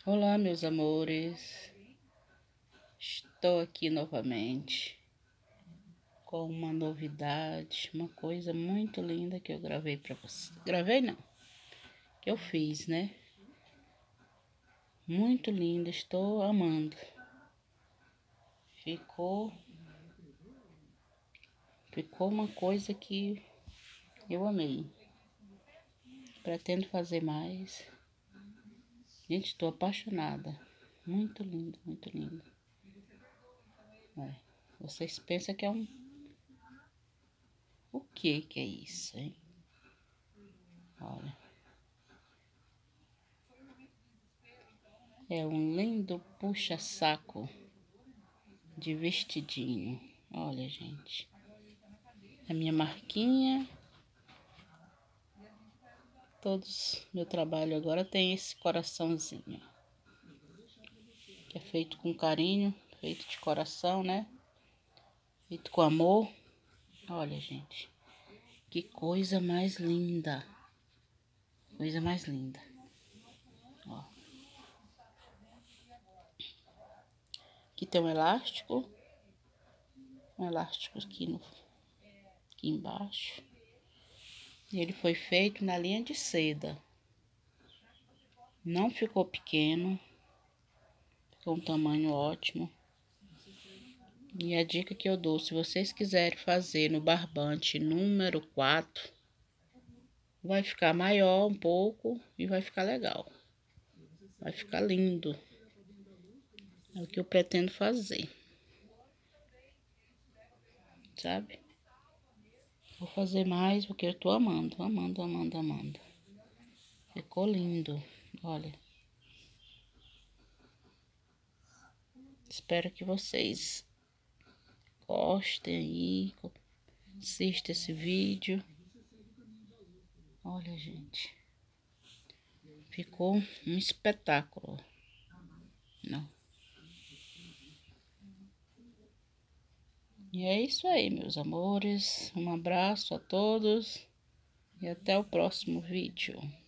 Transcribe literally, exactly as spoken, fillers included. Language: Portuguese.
Olá, meus amores, estou aqui novamente com uma novidade, uma coisa muito linda que eu gravei para vocês. Gravei não, que eu fiz, né? Muito linda, estou amando. Ficou, ficou uma coisa que eu amei. Pretendo fazer mais. Gente, estou apaixonada. Muito lindo, muito lindo. É, vocês pensam que é um... O que que é isso, hein? Olha. É um lindo puxa-saco de vestidinho. Olha, gente. A minha marquinha. Todos, meu trabalho agora tem esse coraçãozinho. Que é feito com carinho, feito de coração, né? Feito com amor. Olha, gente. Que coisa mais linda. Coisa mais linda. Ó. Aqui tem um elástico. Um elástico aqui, no, aqui embaixo. Ele foi feito na linha de seda. Não ficou pequeno. Ficou um tamanho ótimo. E a dica que eu dou, se vocês quiserem fazer no barbante número quatro, vai ficar maior um pouco e vai ficar legal. Vai ficar lindo. É o que eu pretendo fazer. Sabe? Vou fazer mais porque eu tô amando, amando, amando, amando. Ficou lindo. Olha. Espero que vocês gostem aí. Assistam esse vídeo. Olha, gente. Ficou um espetáculo. Não. E é isso aí, meus amores. Um abraço a todos. E até o próximo vídeo.